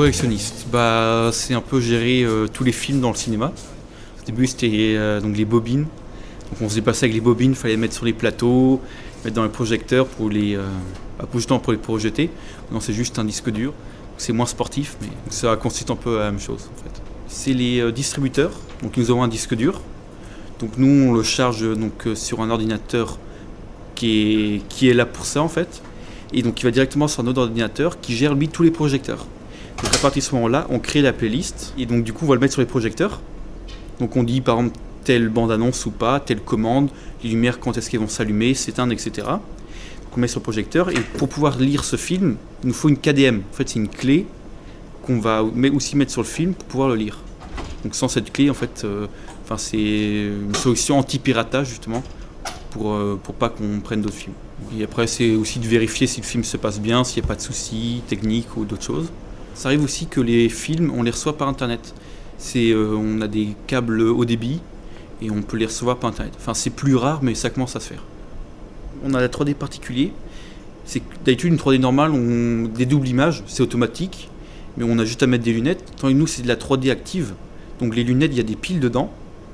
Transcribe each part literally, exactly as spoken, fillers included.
projectionniste, bah, c'est un peu gérer euh, tous les films dans le cinéma. Au début, c'était euh, donc les bobines. Donc on se déplaçait avec les bobines, il fallait les mettre sur les plateaux, mettre dans les projecteurs pour les, euh, pour, justement pour les projeter. Non, c'est juste un disque dur. C'est moins sportif, mais ça consiste un peu à la même chose en fait. C'est les euh, distributeurs. Donc nous avons un disque dur. Donc nous, on le charge donc, euh, sur un ordinateur qui est, qui est là pour ça en fait. Et donc il va directement sur un autre ordinateur qui gère lui tous les projecteurs. Donc à partir de ce moment-là, on crée la playlist et donc du coup on va le mettre sur les projecteurs. Donc on dit par exemple telle bande-annonce ou pas, telle commande, les lumières quand est-ce qu'elles vont s'allumer, s'éteindre, et cetera. Donc on met sur le projecteur et pour pouvoir lire ce film, il nous faut une K D M. En fait c'est une clé qu'on va aussi mettre sur le film pour pouvoir le lire. Donc sans cette clé en fait, euh, enfin, c'est une solution anti-piratage justement pour, euh, pour pas qu'on prenne d'autres films. Et après c'est aussi de vérifier si le film se passe bien, s'il n'y a pas de soucis techniques ou d'autres choses. Ça arrive aussi que les films, on les reçoit par internet. C'est, euh, on a des câbles haut débit et on peut les recevoir par internet. Enfin c'est plus rare mais ça commence à se faire. On a la trois D particulier. C'est d'habitude une trois D normale, on dédouble l'image, c'est automatique, mais on a juste à mettre des lunettes. Tandis que nous c'est de la trois D active, donc les lunettes il y a des piles dedans.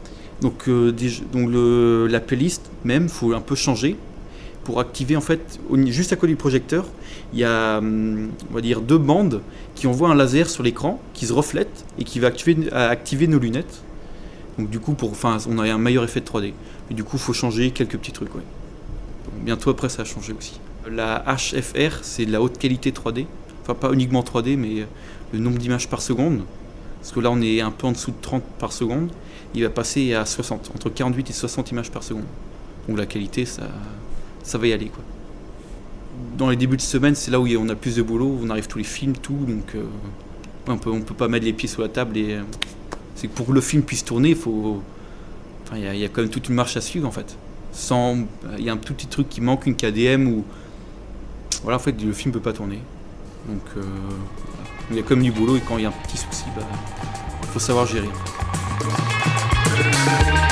Donc, euh, des, donc le, la playlist même, il faut un peu changer pour activer en fait, juste à côté du projecteur, il y a on va dire deux bandes qui envoient un laser sur l'écran qui se reflète et qui va activer, activer nos lunettes. Donc du coup, pour, enfin, on a un meilleur effet de trois D. Mais du coup, il faut changer quelques petits trucs. Ouais. Donc, bientôt après, ça a changé aussi. La H F R, c'est de la haute qualité trois D. Enfin, pas uniquement trois D, mais le nombre d'images par seconde. Parce que là, on est un peu en dessous de trente par seconde. Il va passer à soixante, entre quarante-huit et soixante images par seconde. Donc la qualité, ça, ça va y aller, quoi. Dans les débuts de semaine, c'est là où on a plus de boulot, on arrive tous les films, tout, donc euh, on peut, on peut pas mettre les pieds sur la table. Et euh, c'est que pour que le film puisse tourner, il faut, enfin, il y a, il y a quand même toute une marche à suivre en fait. Sans, il y a un tout petit truc qui manque, une K D M ou voilà, en fait, le film peut pas tourner. Donc euh, il y a quand même du boulot et quand il y a un petit souci, bah, faut savoir gérer. Thank you.